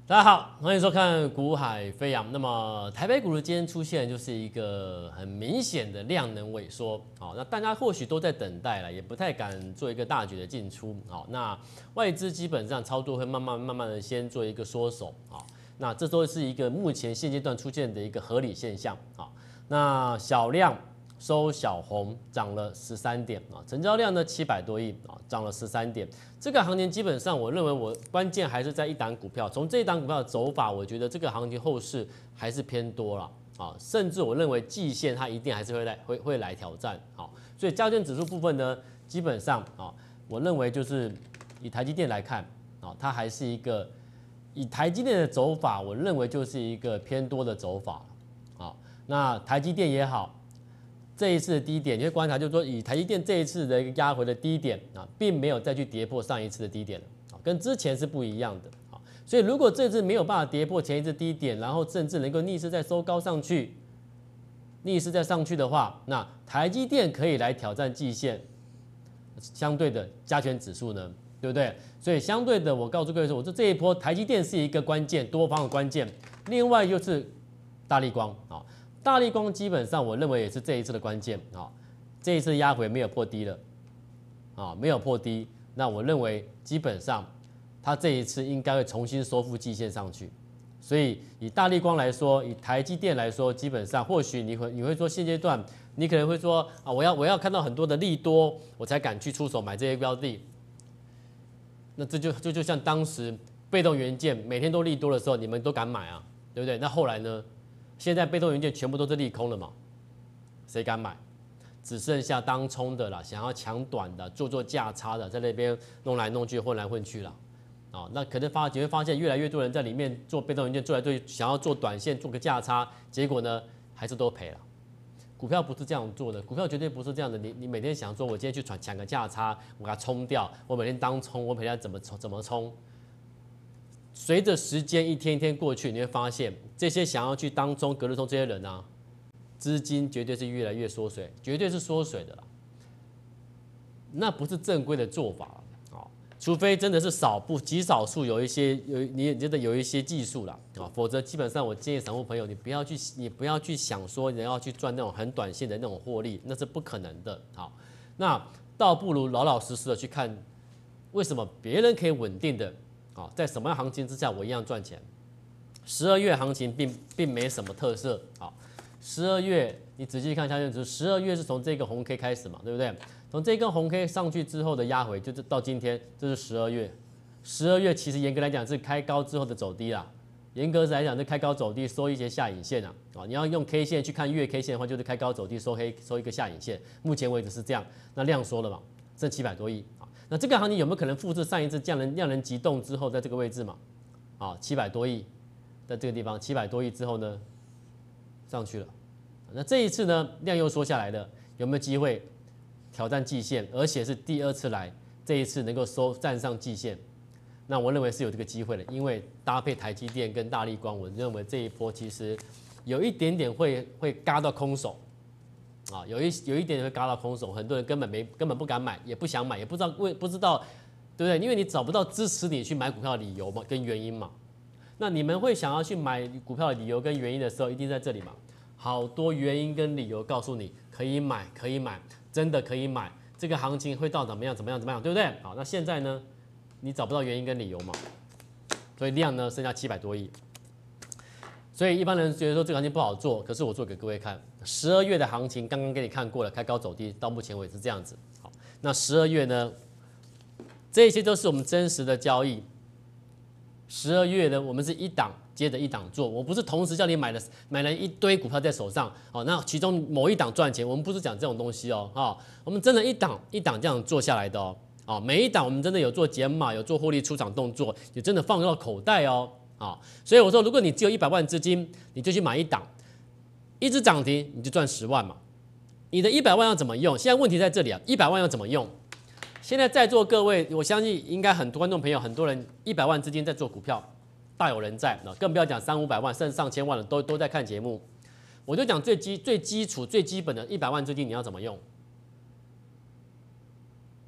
大家好，欢迎收看《股海飞扬》。那么台北股市今天出现就是一个很明显的量能萎缩，好，那大家或许都在等待了，也不太敢做一个大举的进出，好，那外资基本上操作会慢慢的先做一个缩手，好，那这都是一个目前现阶段出现的一个合理现象，好，那小量收小红，涨了13点啊，成交量呢700多亿啊，涨了13点。这个行情基本上，我认为我关键还是在一档股票。从这一档股票的走法，我觉得这个行情后市还是偏多了啊，甚至我认为季线它一定还是会来挑战。好，所以加权指数部分呢，基本上啊，我认为就是以台积电来看啊，它还是一个以台积电的走法，我认为就是一个偏多的走法啊。那台积电也好。这一次的低点，你会观察，就是说以台积电这一次的一个压回的低点啊，并没有再去跌破上一次的低点了，跟之前是不一样的啊。所以如果这次没有办法跌破前一次低点，然后甚至能够逆势再收高上去，逆势再上去的话，那台积电可以来挑战季线，相对的加权指数呢，对不对？所以相对的，我告诉各位说，我说这一波台积电是一个关键，多方的关键，另外就是大立光啊。大立光基本上，我认为也是这一次的关键啊。这一次压回没有破低了，啊，没有破低，那我认为基本上它这一次应该会重新收复季线上去。所以以大立光来说，以台积电来说，基本上或许你会说现阶段你可能会说啊，我要看到很多的利多，我才敢去出手买这些标的。那这就像当时被动元件每天都利多的时候，你们都敢买啊，对不对？那后来呢？现在被动元件全部都是利空了嘛，谁敢买？只剩下当冲的啦，想要抢短的、做价差的，在那边弄来弄去、混来混去啦。啊，那可能你会发现越来越多人在里面做被动元件，做来做去，想要做短线、做个价差，结果呢还是都赔了。股票不是这样做的，股票绝对不是这样的。你每天想说，我今天去抢个价差，我给它冲掉，我每天当冲，我每天怎么冲？随着时间一天一天过去，你会发现这些想要去当中隔日冲这些人啊，资金绝对是越来越缩水，绝对是缩水的啦。那不是正规的做法啊，除非真的是极少数有你觉得有一些技术啦啊，否则基本上我建议散户朋友，你不要去想说你要去赚那种很短线的那种获利，那是不可能的。好，那倒不如老老实实的去看，为什么别人可以稳定的。在什么样行情之下，我一样赚钱。12月行情并没什么特色。好，12月你仔细看一下就知，12月是从这个红 K 开始嘛，对不对？从这根红 K 上去之后的压回，就是到今天，这是12月。12月其实严格来讲是开高之后的走低啦，严格来讲是开高走低，收一些下影线啊。你要用 K 线去看月 K 线的话，就是开高走低，收一个下影线。目前为止是这样，那量缩了嘛，剩700多亿。那这个行情有没有可能复制上一次量能急动之后，在这个位置嘛？啊，700多亿，在这个地方700多亿之后呢，上去了。那这一次呢，量又缩下来了，有没有机会挑战季线？而且是第二次来，这一次能够站上季线，那我认为是有这个机会的，因为搭配台积电跟大立光，我认为这一波其实有一点点会嘎到空手。啊，有一点会嘎到空手，很多人根本不敢买，也不想买，也不知道对不对？因为你找不到支持你去买股票的理由嘛，跟原因嘛。那你们会想要去买股票的理由跟原因的时候，一定在这里嘛。好多原因跟理由告诉你可以买，真的可以买。这个行情会到怎么样，对不对？好，那现在呢，你找不到原因跟理由嘛，所以量呢剩下700多亿。所以一般人觉得说这个行情不好做，可是我做给各位看，12月的行情刚刚给你看过了，开高走低，到目前为止这样子。好，那12月呢，这些都是我们真实的交易。12月呢，我们是一档接着一档做，我不是同时叫你买了一堆股票在手上，哦，那其中某一档赚钱，我们不是讲这种东西哦，我们真的一档一档这样做下来的哦，每一档我们真的有做减码，有做获利出场动作，也真的放到口袋哦。所以我说，如果你只有100万资金，你就去买一档，一只涨停你就赚10万嘛。你的100万要怎么用？现在问题在这里啊，100万要怎么用？现在在座各位，我相信应该很多观众朋友，很多人100万资金在做股票，大有人在，更不要讲300、500万甚至上千万的都在看节目。我就讲最基础、最基本的100万资金你要怎么用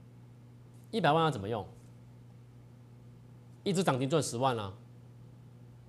？100万要怎么用？一只涨停赚10万啦、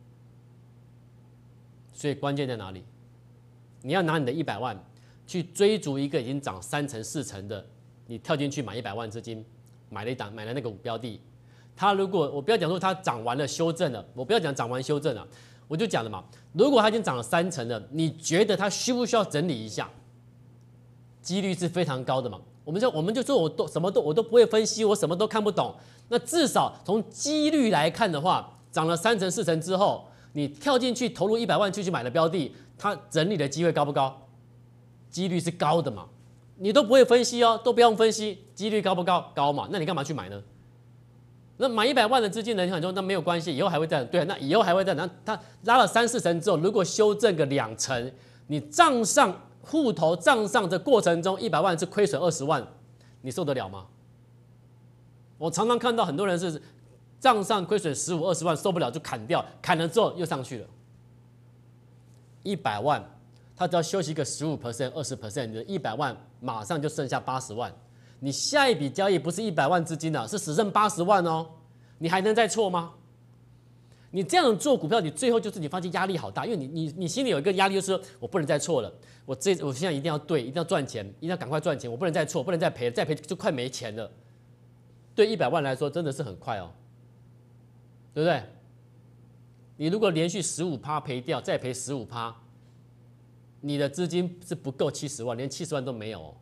所以关键在哪里？你要拿你的100万去追逐一个已经涨3成4成的，你跳进去买100万资金，买了那个标的，它如果我不要讲说它涨完了修正了，我不要讲涨完修正了，我就讲了嘛，如果它已经涨了3成了，你觉得它需不需要整理一下？几率是非常高的嘛。我们就说我都不会分析，我什么都看不懂。那至少从几率来看的话，涨了3成4成之后，你跳进去投入100万去买的标的，它整理的机会高不高？几率是高的嘛。你都不会分析哦，都不用分析，几率高不高？高嘛。那你干嘛去买呢？那买100万的资金呢？你想说那没有关系，以后还会再对，那以后还会再，那它拉了3、4成之后，如果修正个2成，你户头账上的过程中100万是亏损20万，你受得了吗？我常常看到很多人是账上亏损15、20万受不了就砍掉，砍了之后又上去了。100万，他只要休息个15%、20%，你的100万马上就剩下80万。你下一笔交易不是100万资金了，是只剩80万哦，你还能再错吗？你这样做股票，你最后就是你发现压力好大，因为你心里有一个压力，就是说我不能再错了，我现在一定要对，一定要赚钱，一定要赶快赚钱，我不能再错，不能再赔，再赔就快没钱了。对100万来说真的是很快哦，对不对？你如果连续15%赔掉，再赔15%，你的资金是不够70万，连70万都没有哦。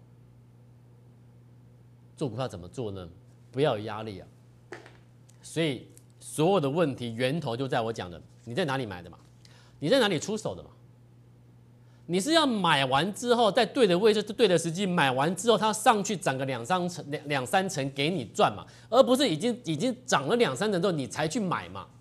做股票怎么做呢？不要有压力啊。所以所有的问题源头就在我讲的，你在哪里买的嘛？你在哪里出手的嘛？你是要买完之后，在对的位置、对的时机买完之后，它上去涨个2、3成给你赚嘛，而不是已经涨了2、3成之后你才去买嘛。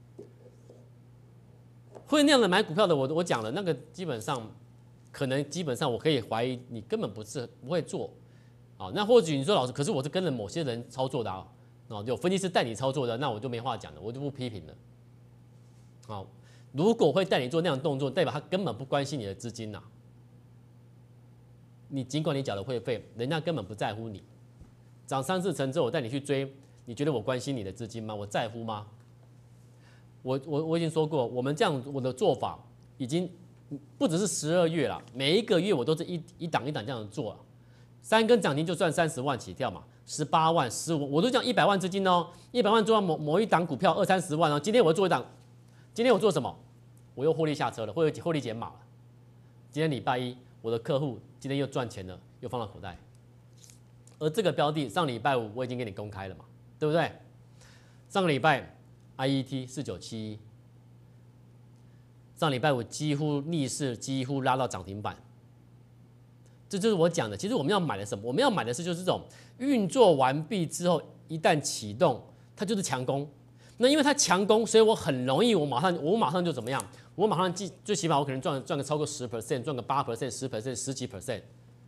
会那样的买股票的，我讲了，那个基本上我可以怀疑你根本不会做。那或许你说老师，可是我是跟着某些人操作的啊，有分析师带你操作的，那我就没话讲了，我就不批评了。如果会带你做那样的动作，代表他根本不关心你的资金呐。你尽管你缴了会费，人家根本不在乎你。涨3、4成之后，我带你去追，你觉得我关心你的资金吗？我在乎吗？我已经说过，我们这样我的做法已经不只是12月了，每一个月我都是一档这样做了。3根涨停就赚30万起跳嘛，18万、15万，我都讲100万资金哦，100万做到某一档股票20、30万哦。今天我做一档，今天我做什么？我又获利下车了，获利减码了。今天礼拜一，我的客户今天又赚钱了，又放到口袋。而这个标的上礼拜五我已经给你公开了嘛，对不对？上个礼拜 IET 4971，上礼拜五几乎逆势，几乎拉到涨停板。这就是我讲的，其实我们要买的什么？我们要买的是就是这种运作完毕之后，一旦启动，它就是强攻。那因为它强攻，所以我很容易，我马上就怎么样？我马上最起码我可能赚个超过10%，赚个8%、10%、10几%。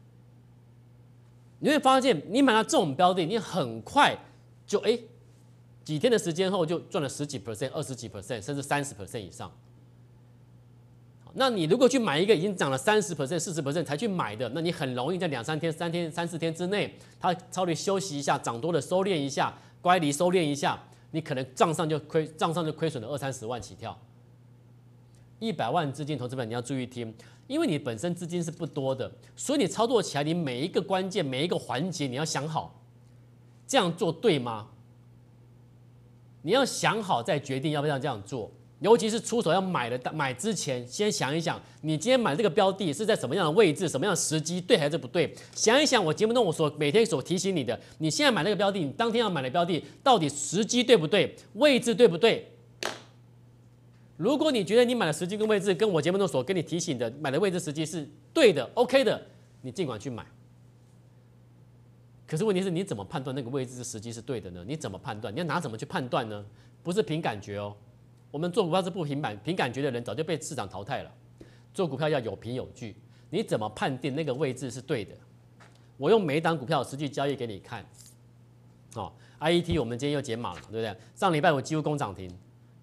你会发现，你买到这种标的，你很快就几天的时间后就赚了10几%、20几%，甚至30%以上。那你如果去买一个已经涨了30%、40%才去买的，那你很容易在2、3天、3、4天之内，它稍微休息一下，涨多了收敛一下，乖离收敛一下，你可能账上就亏损了20、30万起跳。100万资金投资本你要注意听，因为你本身资金是不多的，所以你操作起来，你每一个关键、每一个环节你要想好，这样做对吗？你要想好再决定要不要这样做。尤其是出手要买之前，先想一想，你今天买这个标的是在什么样的位置、什么样的时机，对还是不对？想一想，我节目中我每天所提醒你的，你现在买那个标的，你当天要买的标的，到底时机对不对，位置对不对？如果你觉得你买的时机跟位置跟我节目中所跟你提醒的买的位置时机是对的、OK 的，你尽管去买。可是问题是，你怎么判断那个位置时机是对的呢？你怎么判断？你要拿什么去判断呢？不是凭感觉哦。我们做股票是不凭感觉的人早就被市场淘汰了。做股票要有凭有据，你怎么判定那个位置是对的？我用每一档股票实际交易给你看。IET 我们今天又减码了，对不对？上礼拜我几乎攻涨停，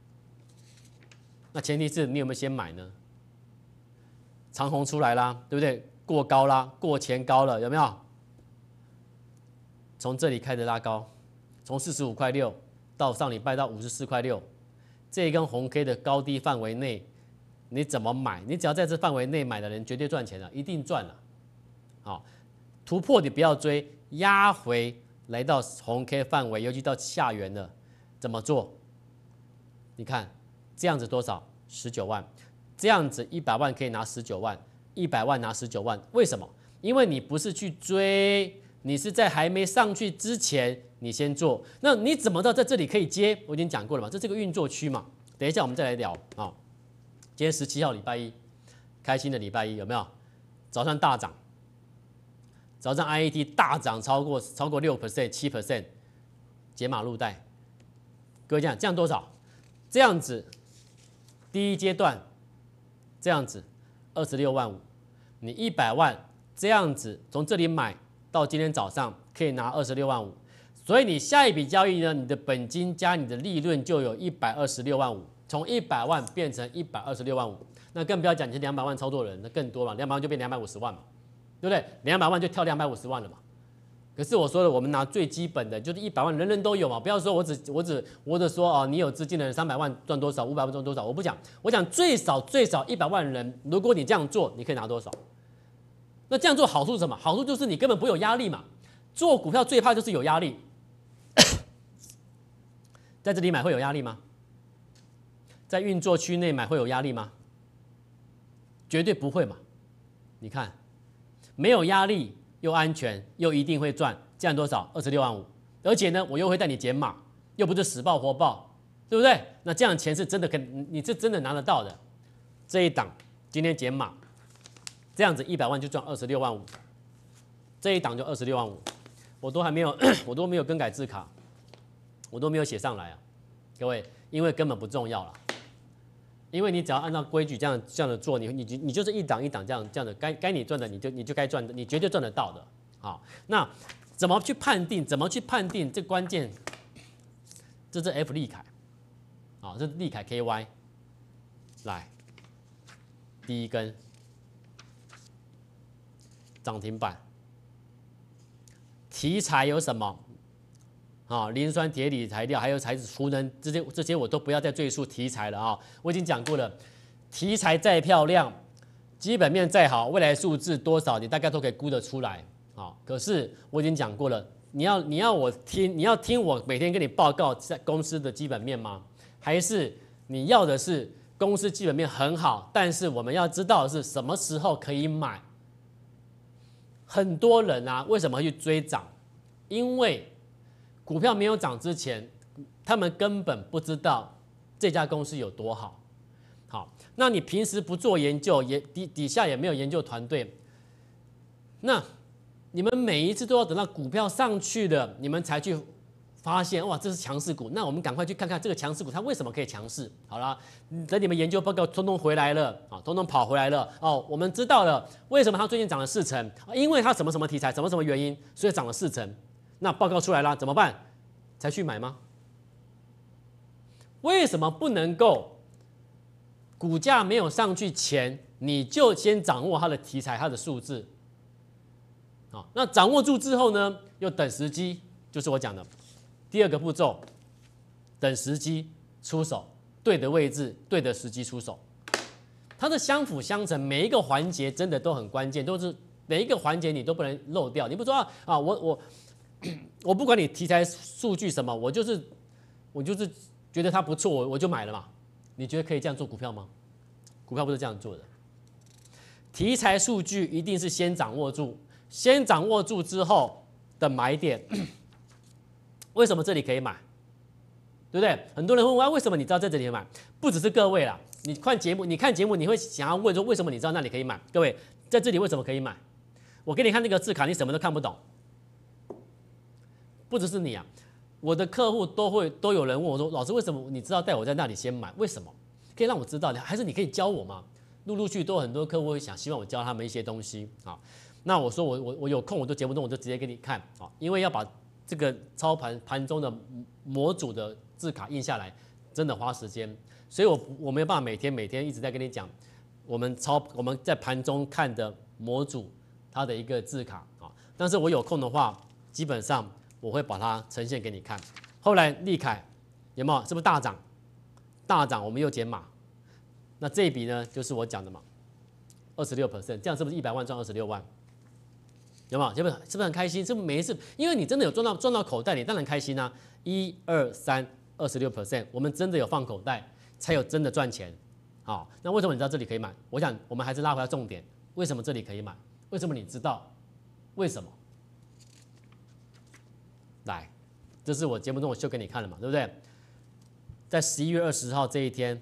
那前提是你有没有先买呢？长红出来啦，对不对？过高啦，过前高了，有没有？从这里开始拉高，从45.6块到上礼拜到54.6块。这一根红 K 的高低范围内， 你怎么买？你只要在这范围内买的人，绝对赚钱了，一定赚了。好，突破你不要追，压回来到红 K 范围，尤其到下缘了，怎么做？你看这样子多少？19万，这样子100万可以拿19万，100万拿19万，为什么？因为你不是去追，你是在还没上去之前你先做。那你怎么知道在这里可以接？我已经讲过了嘛，这是个运作区嘛。等一下我们再来聊啊。今天17号礼拜一，开心的礼拜一有没有？早上大涨，早上 IAT 大涨超过6% 7%，解码入袋。各位讲这样多少？这样子第一阶段这样子26万5，你100万这样子从这里买到今天早上可以拿26万5，所以你下一笔交易呢，你的本金加你的利润就有126万5。从100万变成126万5，那更不要讲你是200万操作人，那更多了，200万就变250万嘛，对不对？200万就跳250万了嘛。可是我说了，我们拿最基本的，就是100万人人都有嘛，不要说我只说哦，你有资金的人300万赚多少，500万赚多少，我不讲，我讲最少100万人，如果你这样做，你可以拿多少？那这样做好处是什么？好处就是你根本不会有压力嘛。做股票最怕就是有压力，在这里买会有压力吗？在运作区内买会有压力吗？绝对不会嘛！你看，没有压力又安全又一定会赚，这样多少？26万5，而且呢，我又会带你减码，又不是死抱活抱，对不对？那这样钱是真的你是真的拿得到的。这一档今天减码，这样子100万就赚26万5，这一档就26万5，我都没有更改字卡，我都没有写上来啊，各位，因为根本不重要了。因为你只要按照规矩这样的做，你就是一档一档这样的，该你赚的你就该赚的，你绝对赚得到的。好，那怎么去判定？这关键，这是 F 利凯，好，这是利凯 KY， 来，第一根涨停板，题材有什么？啊，磷酸铁锂材料，还有材质储能，这些我都不要再赘述题材了啊，我已经讲过了。题材再漂亮，基本面再好，未来数字多少你大概都可以估得出来啊。可是我已经讲过了，你要听我每天跟你报告在公司的基本面吗？还是你要的是公司基本面很好，但是我们要知道的是什么时候可以买？很多人啊，为什么会去追涨？因为股票没有涨之前，他们根本不知道这家公司有多好。好，那你平时不做研究，也底下也没有研究团队，那你们每一次都要等到股票上去了，你们才去发现哇，这是强势股。那我们赶快去看看这个强势股它为什么可以强势。好了，等你们研究报告通通回来了啊，通通跑回来了哦，我们知道了为什么它最近涨了4成，因为它什么什么题材，什么原因，所以涨了4成。那报告出来了，怎么办？才去买吗？为什么不能够股价没有上去前，你就先掌握它的题材、它的数字？好，那掌握住之后呢，又等时机，就是我讲的第二个步骤，等时机出手，对的位置、对的时机出手。它的相辅相成，每一个环节真的都很关键，都是每一个环节你都不能漏掉。你不说啊，我不管你题材数据什么，我就是觉得它不错，我就买了嘛。你觉得可以这样做股票吗？股票不是这样做的。题材数据一定是先掌握住，先掌握住之后的买点。为什么这里可以买？对不对？很多人会问，为什么你知道在这里买？不只是各位啦，你看节目，你会想要问说，为什么你知道那里可以买？各位，在这里为什么可以买？我给你看那个字卡，你什么都看不懂。不只是你啊，我的客户都有人问我说，老师为什么你知道带我在那里先买？为什么？可以让我知道，还是你可以教我吗？陆续都有很多客户会希望我教他们一些东西啊。那我说我有空，我都节目中我就直接给你看啊，因为要把这个操盘中的模组的字卡印下来，真的花时间，所以我没有办法每天一直在跟你讲我们在盘中看的模组它的一个字卡啊。但是我有空的话，基本上我会把它呈现给你看。后来利凯有没有？是不是大涨？大涨我们又减码， 那这一笔呢，就是我讲的嘛，26%，这样是不是100万赚26万？有没有？是不是很开心？是不是每一次，因为你真的有赚到口袋，你当然开心啊。1、2、3， 26%，我们真的有放口袋，才有真的赚钱。好，那为什么你知道这里可以买？我想我们还是拉回来重点，为什么这里可以买？为什么你知道？为什么？来，这是我节目中我秀给你看了嘛，对不对？在11月20号这一天，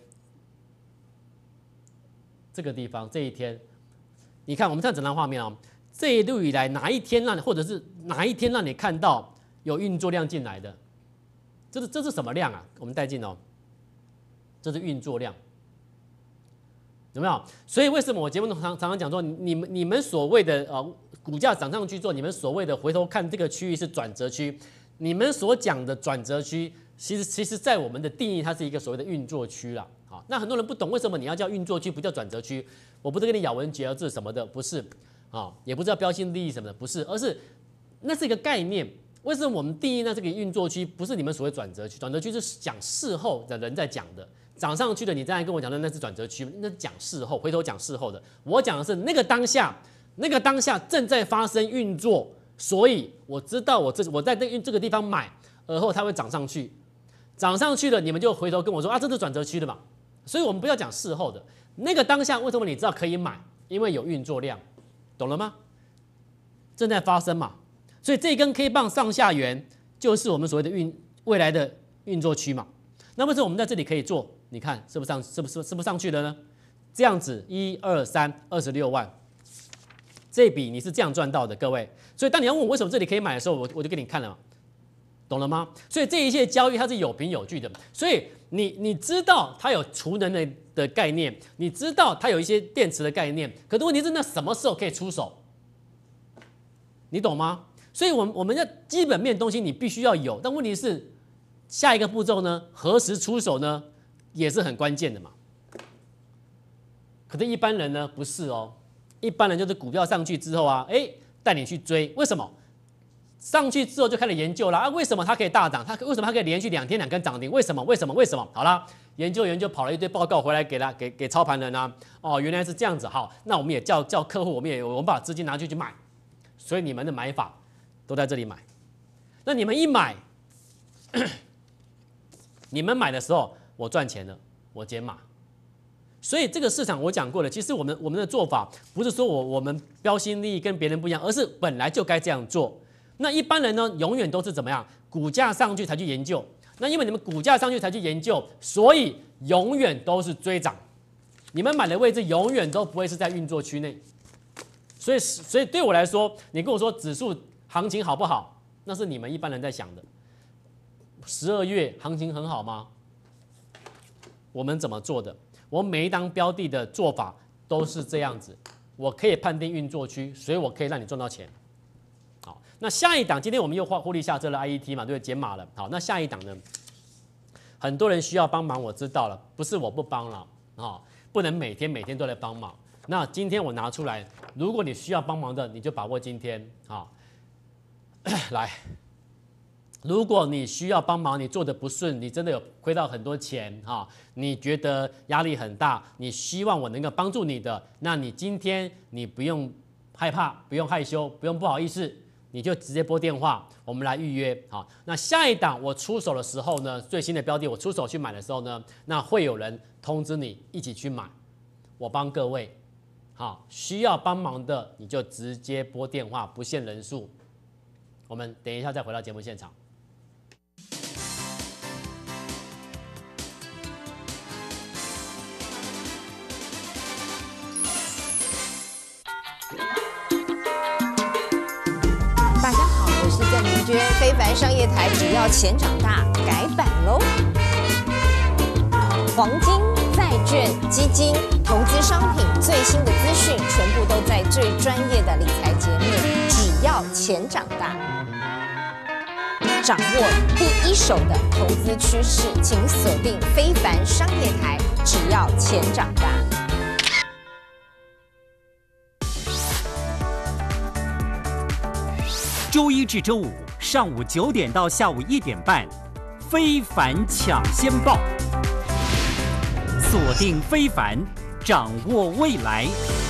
这个地方这一天，你看我们看整张画面哦，这一路以来哪一天让你，或者是哪一天让你看到有运作量进来的？这是什么量啊？我们带进哦，这是运作量，有没有？所以为什么我节目中常常讲说，你们所谓的股价涨上去之后，你们所谓的回头看这个区域是转折区，你们所讲的转折区，其实在我们的定义，它是一个所谓的运作区啦。好，那很多人不懂为什么你要叫运作区，不叫转折区？我不是跟你咬文嚼字什么的，不是啊，也不是要标新立异什么的，不是，而是那是一个概念。为什么我们定义那这个运作区不是你们所谓转折区？转折区是讲事后的人在讲的，涨上去的你再来跟我讲的那是转折区，那是讲事后，回头讲事后的。我讲的是那个当下正在发生运作，所以我知道我在这个地方买，而后它会涨上去，涨上去了，你们就回头跟我说啊，这是转折区的嘛。所以我们不要讲事后的，那个当下为什么你知道可以买？因为有运作量，懂了吗？正在发生嘛。所以这根 K 棒上下缘就是我们所谓的未来的运作区嘛。那为什么我们在这里可以做？你看是不是上去了呢？这样子1、2、3 26万，这笔你是这样赚到的，各位。所以当你要问我为什么这里可以买的时候，我就给你看了嘛，懂了吗？所以这一切交易它是有凭有据的。所以你知道它有储能的概念，你知道它有一些电池的概念，可是问题是那什么时候可以出手？你懂吗？所以我们要基本面东西你必须要有，但问题是下一个步骤呢，何时出手呢，也是很关键的嘛。可是一般人呢不是哦，一般人就是股票上去之后啊，带你去追，为什么？上去之后就开始研究了啊，为什么它可以大涨？为什么它可以连续2天2根涨停？为什么？好啦，研究跑了一堆报告回来给操盘人啊，哦，原来是这样子。好，那我们也叫客户，我们把资金拿去买，所以你们的买法都在这里买。那你们一买，你们买的时候我赚钱了，我减码。所以这个市场我讲过了，其实我们的做法不是说我们标新立异跟别人不一样，而是本来就该这样做。那一般人呢，永远都是怎么样？股价上去才去研究。那因为你们股价上去才去研究，所以永远都是追涨。你们买的位置永远都不会是在运作区内。所以对我来说，你跟我说指数行情好不好，那是你们一般人在想的。12月行情很好吗？我们怎么做的？我每一档标的的做法都是这样子。我可以判定运作区，所以我可以让你赚到钱。好，那下一档，今天我们又获利下车了 IET 嘛，对不对？减码了。好，那下一档呢？很多人需要帮忙，我知道了，不是我不帮了啊，不能每天都来帮忙。那今天我拿出来，如果你需要帮忙的，你就把握今天啊。来，如果你需要帮忙，你做的不顺，你真的有亏到很多钱啊，你觉得压力很大，你希望我能够帮助你的，那你今天你不用害怕，不用害羞，不用不好意思，你就直接拨电话，我们来预约。好，那下一档我出手的时候呢，最新的标的我出手去买的时候呢，那会有人通知你一起去买，我帮各位。好，需要帮忙的你就直接拨电话，不限人数。我们等一下再回到节目现场。 大家好，我是郑明娟，非凡商业台，只要钱长大，改版喽！黄金、债券、基金、投资商品最新的资讯，全部都在最专业的理财节目，只要钱长大。掌握第一手的投资趋势，请锁定非凡商业台，只要钱长大。 周一至周五上午9点到下午1点半，非凡抢先报锁定非凡，掌握未来。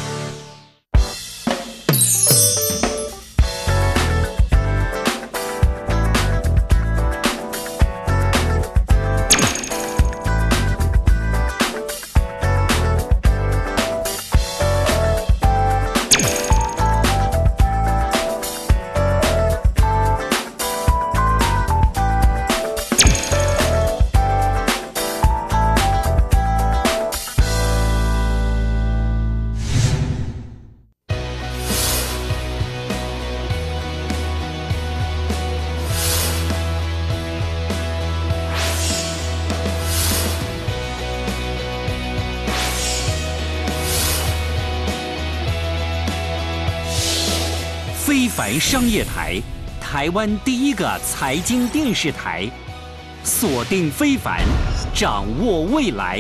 非凡商业台，台湾第一个财经电视台，锁定非凡，掌握未来。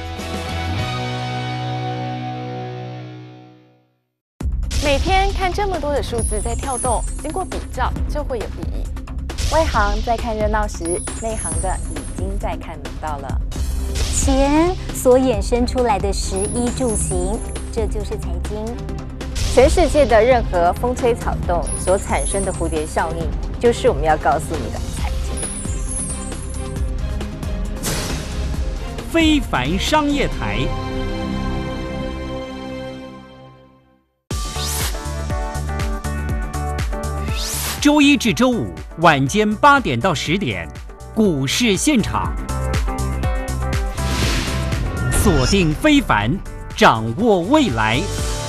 每天看这么多的数字在跳动，经过比较就会有意义。外行在看热闹时，内行的已经在看门道了。 钱所衍生出来的食衣住行，这就是财经。 全世界的任何风吹草动所产生的蝴蝶效应，就是我们要告诉你的财经。 非凡商业台。周一至周五晚间8点到10点，股市现场，锁定非凡，掌握未来。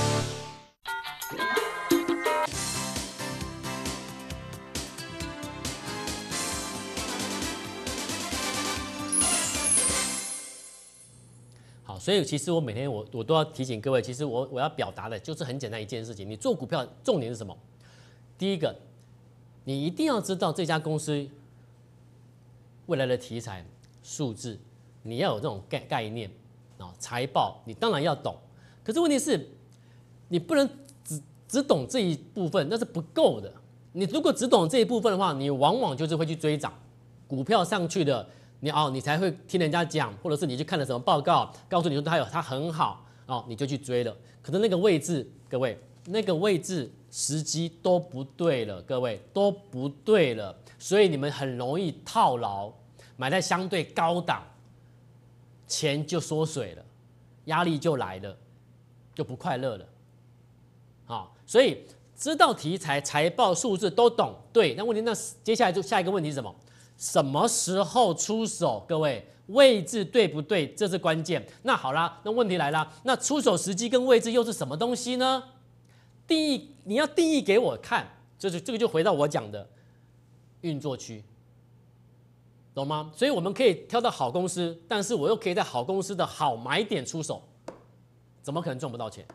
所以其实我每天我都要提醒各位，其实我要表达的就是很简单一件事情，你做股票重点是什么？第一个，你一定要知道这家公司未来的题材、数字，你要有这种概念啊，财报你当然要懂，可是问题是，你不能只懂这一部分，那是不够的。你如果只懂这一部分的话，你往往就是会去追涨，股票上去的。你才会听人家讲，或者是你去看了什么报告，告诉你说它很好哦，你就去追了。可是那个位置，各位，那个位置时机都不对了，各位都不对了，所以你们很容易套牢，买在相对高档，钱就缩水了，压力就来了，就不快乐了。好，所以知道题材、财报、数字都懂，对。那问题，那接下来就下一个问题是什么？什么时候出手？各位，位置对不对？这是关键。那好啦，那问题来了，那出手时机跟位置又是什么东西呢？你要定义给我看，这个就回到我讲的运作区，懂吗？所以我们可以挑到好公司，但是我又可以在好公司的好买点出手，怎么可能赚不到钱？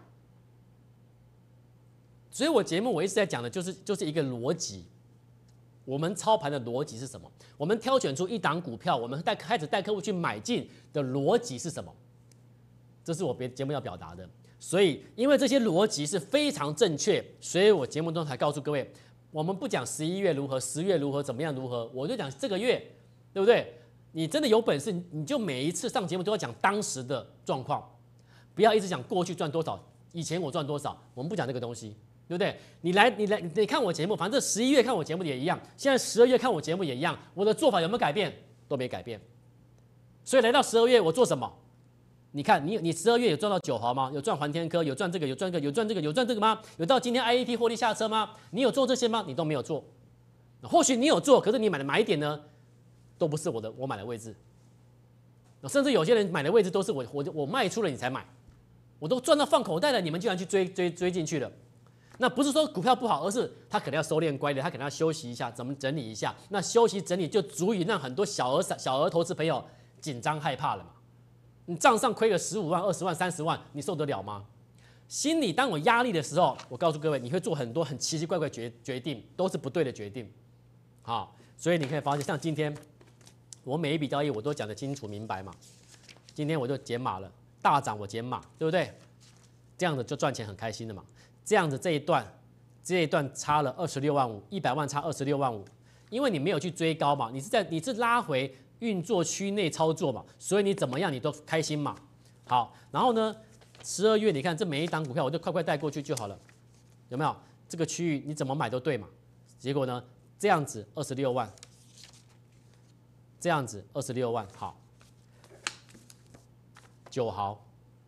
所以我节目我一直在讲的就是一个逻辑。我们操盘的逻辑是什么？我们挑选出一档股票，我们开始带客户去买进的逻辑是什么？这是我节目要表达的。所以，因为这些逻辑是非常正确，所以我节目中才告诉各位，我们不讲11月如何，10月如何，怎么样如何，我就讲这个月，对不对？你真的有本事，你就每一次上节目都要讲当时的状况，不要一直讲过去赚多少，以前我赚多少，我们不讲这个东西。对不对？你看我节目，反正11月看我节目也一样，现在12月看我节目也一样，我的做法有没有改变？都没改变。所以来到12月，我做什么？你看，你12月有赚到9毫吗？有赚环天科，有赚这个，有赚这个，有赚这个，有赚这个吗？有到今天 IET 获利下车吗？你有做这些吗？你都没有做。或许你有做，可是你买的买点呢，都不是我买的位置。甚至有些人买的位置都是我卖出了你才买，我都赚到放口袋了，你们居然去追进去了。那不是说股票不好，而是他可能要收敛乖离，他可能要休息一下，怎么整理一下？那休息整理就足以让很多小额投资朋友紧张害怕了嘛？你账上亏个15万、20万、30万，你受得了吗？心里当有压力的时候，我告诉各位，你会做很多很奇奇怪怪决定，都是不对的决定。好，所以你可以发现，像今天我每一笔交易我都讲得清楚明白嘛。今天我就减码了，大涨我减码，对不对？这样子就赚钱很开心的嘛。这样子这一段差了26万5，100万差26万5，因为你没有去追高嘛，你是拉回运作区内操作嘛，所以你怎么样你都开心嘛。 好，然后呢，12月你看这每一档股票我就快快带过去就好了，有没有？这个区域你怎么买都对嘛。结果呢，这样子26万，这样子26万，好，9毫，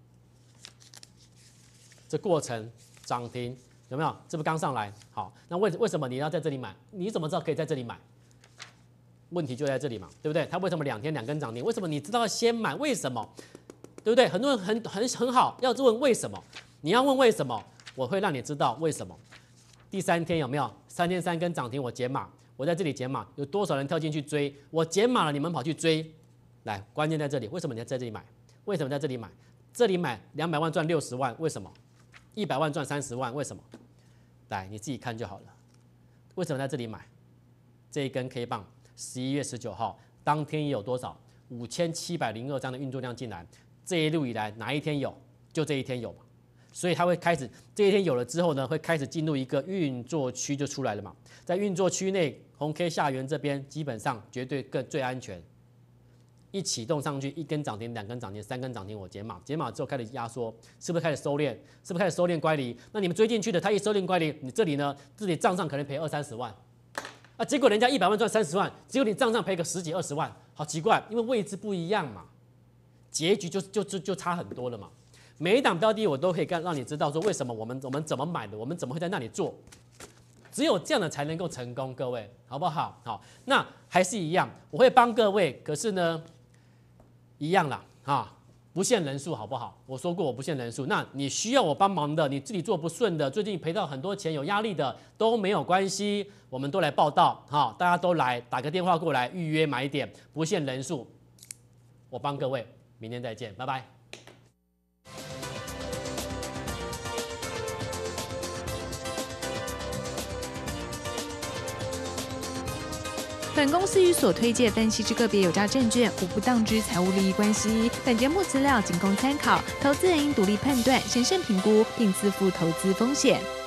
这过程涨停有没有？这不刚上来？好，那为什么你要在这里买？你怎么知道可以在这里买？问题就在这里嘛，对不对？它为什么2天2根涨停？为什么你知道要先买？为什么？对不对？很多人很好，要问为什么？你要问为什么，我会让你知道为什么。第3天有没有3天3根涨停？我减码，我在这里减码，有多少人跳进去追？我减码了，你们跑去追，来，关键在这里。为什么你要在这里买？为什么在这里买？这里买200万赚60万，为什么？100万赚30万，为什么？来，你自己看就好了。为什么在这里买？这一根 K 棒，11月19号当天也有多少？5702张的运作量进来。这一路以来哪一天有？就这一天有嘛。所以它会开始，这一天有了之后呢，会开始进入一个运作区就出来了嘛。在运作区内，红 K 下缘这边基本上绝对最安全。一启动上去，1根涨停，2根涨停，3根涨停，我减码，减码之后开始压缩，是不是开始收敛？是不是开始收敛乖离？那你们追进去的，它一收敛乖离，你这里呢，自己账上可能赔20-30万，啊，结果人家100万赚30万，结果你账上赔个10几20万，好奇怪，因为位置不一样嘛，结局就差很多了嘛。每一档标的我都可以让你知道说为什么我们怎么买的，我们怎么会在那里做，只有这样的才能够成功，各位好不好？好，那还是一样，我会帮各位，可是呢，一样啦，不限人数，好不好？我说过我不限人数，那你需要我帮忙的，你自己做不顺的，最近赔到很多钱有压力的都没有关系，我们都来报道，大家都来打个电话过来预约买点，不限人数，我帮各位，明天再见，拜拜。 本公司与所推介分析之个别有价证券无不当之财务利益关系。本节目资料仅供参考，投资人应独立判断、审慎评估，并自负投资风险。